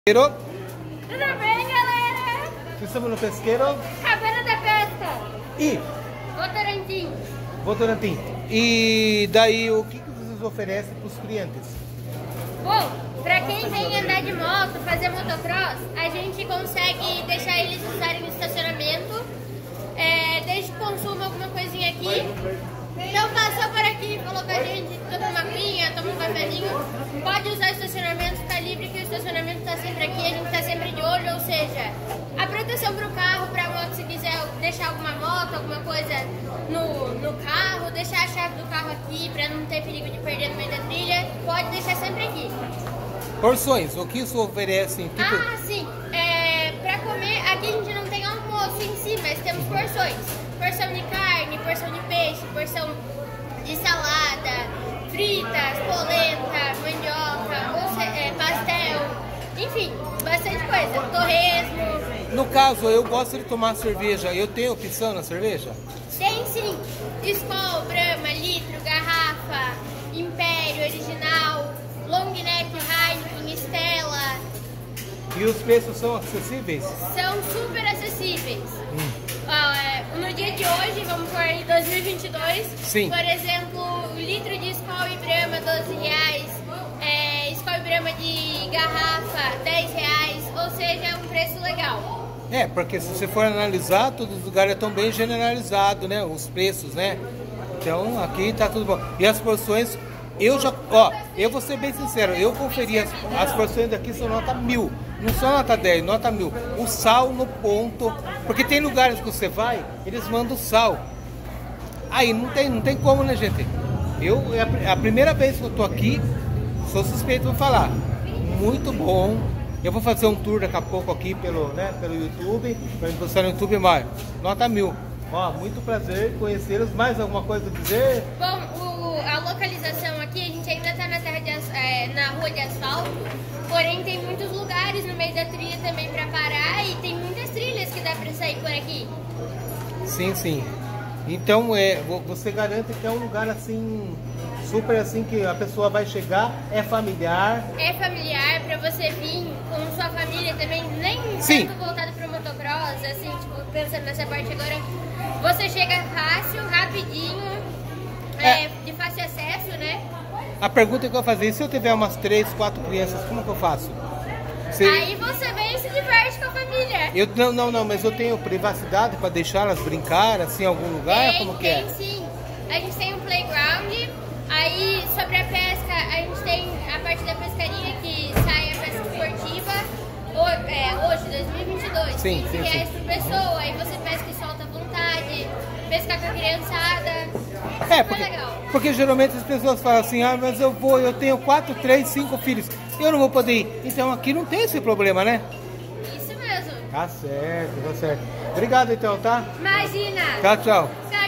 Tudo bem, galera? Estamos no pesqueiro Cabana da Pesca e Votorantim. E daí, o que vocês oferecem para os clientes? Bom, para quem vem andar de moto, fazer motocross, a gente consegue deixar eles usarem o estacionamento, desde que consuma alguma coisinha aqui. Então passou por aqui, falou com a gente, toma uma pinha, toma um cafezinho, pode usar o estacionamento, está livre que o estacionamento está sempre aqui, a gente está sempre de olho, ou seja, a proteção para o carro, para a moto, se quiser deixar alguma moto, alguma coisa no carro, deixar a chave do carro aqui para não ter perigo de perder no meio da trilha, pode deixar sempre aqui. Porções, o que isso oferece? Tipo... Ah, sim, para comer, aqui a gente não tem almoço em si, mas temos porções. Porção de carne, porção de peixe, porção de salada, fritas, polenta, mandioca, pastel, enfim, bastante coisa, torresmo. No caso, eu gosto de tomar cerveja, eu tenho opção na cerveja? Tem sim, Skol, Brahma, litro, garrafa, Império, original, long neck, Heineken, Stella. E os preços são acessíveis? São super acessíveis. No dia de hoje, vamos por aí 2022, sim. Por exemplo, o litro de Skol e Brahma, R$12, Skol e Brahma de garrafa, R$10, ou seja, é um preço legal. Porque se você for analisar, todos os lugares estão bem generalizados, né, os preços, né, então aqui tá tudo bom. E as porções, eu vou ser bem sincero, eu conferi, as porções daqui são nota 1000. Não só nota 10, nota 1000. O sal no ponto. Porque tem lugares que você vai, eles mandam sal. Aí não tem como, né, gente? É a primeira vez que eu tô aqui, sou suspeito de falar. Muito bom. Eu vou fazer um tour daqui a pouco aqui pelo YouTube. Pra gente postar no YouTube, mas nota 1000. Muito prazer conhecê-los. Mais alguma coisa a dizer? Bom, a localização aqui, a gente ainda está na rua de asfalto, porém tem muitos lugares no meio da trilha também para parar e tem muitas trilhas que dá para sair por aqui. Sim, sim. Então, você garante que é um lugar assim, super assim, que a pessoa vai chegar, é familiar. É familiar, para você vir com sua família também, nem sim. Tanto voltado para o motocross, assim, tipo, pensando nessa parte agora, você chega fácil, rapidinho, de fácil acesso, né? A pergunta que eu vou fazer, e se eu tiver umas 3, 4 crianças, como que eu faço? Aí você vem e se diverte com a família. Não, mas eu tenho privacidade para deixá-las brincar assim em algum lugar? Como que é? Tem sim. A gente tem um playground. Aí sobre a pesca, a gente tem a parte da pescaria que sai a pesca esportiva. Hoje, 2022. Sim, R$15 por pessoa. Aí você pesca e solta à vontade. Pescar com a criançada. Porque geralmente as pessoas falam assim, mas eu tenho 4, 3, 5 filhos, eu não vou poder ir. Então aqui não tem esse problema, né? Isso mesmo. Tá certo. Obrigado então, tá? Imagina. Tchau.